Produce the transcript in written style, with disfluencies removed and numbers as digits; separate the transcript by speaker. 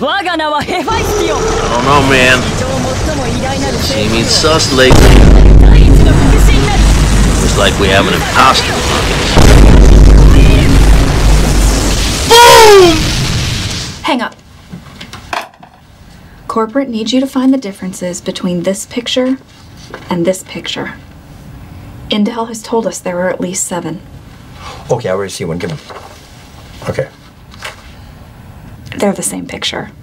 Speaker 1: I don't know, man. Seeming sus lately. Looks like we have an imposter among us. Boom!
Speaker 2: Hang up. Corporate needs you to find the differences between this picture and this picture. Intel has told us there are at least 7.
Speaker 3: Okay, I already see one. Give them. Okay.
Speaker 2: They're the same picture.